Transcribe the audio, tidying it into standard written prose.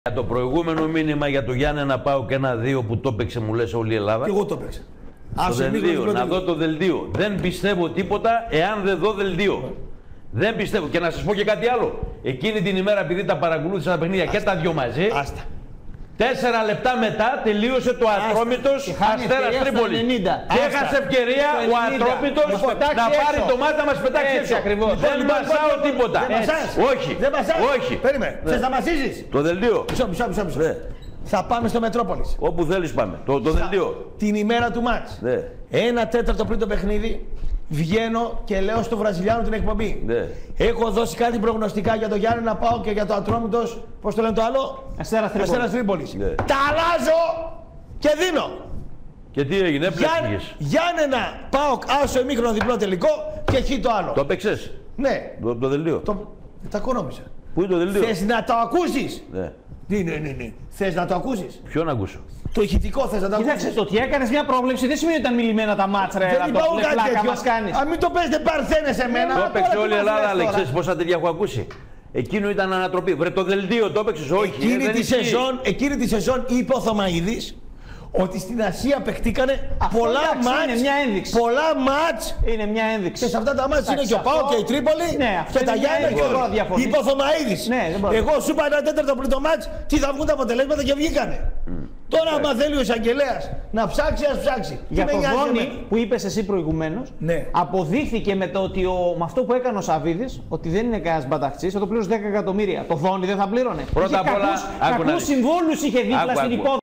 Για το προηγούμενο μήνυμα για το Γιάννενα ΠΑΟΚ 1-2 που το έπαιξε, μου λες, όλη η Ελλάδα. Και εγώ το έπαιξα. Το δελτίο, να δω το δελτίο. Δεν πιστεύω τίποτα εάν δεν δω δελτίο. Δεν πιστεύω. Και να σας πω και κάτι άλλο. Εκείνη την ημέρα, επειδή τα παρακολούθησα τα παιχνίδια και τα δυο μαζί, 4 λεπτά μετά τελείωσε το Ατρόμητος Αστέρας Τρίπολη. Και έχασε ευκαιρία ο Ατρόμητος να πάρει το μάτι να μας πετάξει έξω. Δεν μασάω τίποτα. Όχι. Όχι. Περίμενε. Θες να μασίζεις? Το δελτίο. Μισό. Θα πάμε στο Μετρόπολης. Όπου θέλεις πάμε. Το δελτίο. Την ημέρα του μάτς. 1/4 πριν το παιχνίδι. Βγαίνω και λέω στο Βραζιλιάνο την εκπομπή. Έχω δώσει κάτι προγνωστικά για το Γιάννενα ΠΑΟΚ και για το Ατρόμητος. Πώς το λένε το άλλο? Αστέρας Τρίπολης. Τα αλλάζω και δίνω. Και τι έγινε, έπλεξες? Γιάννενα ΠΑΟΚ άσο ημίχρονο διπλό τελικό και χει το άλλο. Το έπαιξες? Ναι. Το δελτίο. Τα κονόμησα. Πού είναι το δελτίο? Θες να το ακούσεις? Ναι. Ναι. Θες να το ακούσεις? Ποιο να ακούσω? Το ηχητικό θες να το ακούσεις? Κοίταξε, το ότι έκανες μια πρόβλεψη δεν σημαίνει ότι ήταν μιλημένα τα μάτς, ρε. Δεν υπάρχουν κάτι πλάκα τέτοιο. μας κάνεις. Αν μην το πες, δεν παρθένες εμένα. Το έπαιξε όλη η Ελλάδα, αλλά ξέρεις πόσα τέτοια έχω ακούσει. Εκείνο ήταν ανατροπή. Βρε, το δελτίο το έπαιξες? Όχι. Εκείνη τη σεζόν είπε ο Θωμαίδης ότι στην Ασία παιχτήκανε πολλά μάτς. Πολλά μάτς. Είναι μια ένδειξη. Και σε αυτά τα μάτς είναι και ο ΠΑΟΚ και η Τρίπολη και τα Γιάννενα. Είπε ο Θωμαίδης. Εγώ σου είπα 1/4 πριν το μάτς τι θα βγουν τα αποτελέσματα και βγήκανε. Τώρα, άμα θέλει ο εισαγγελέας να ψάξει, ας ψάξει. Για το Δόνι που είπες εσύ προηγουμένως, αποδείχθηκε με με αυτό που έκανε ο Σαββίδης ότι δεν είναι κανένας μπαταχτσής, θα το πλήρωσε 10 εκατομμύρια. Το Δόνι δεν θα πλήρωνε. Πρώτα απ' όλα, κακούς συμβόλους είχε δίπλα στην υπόδοση.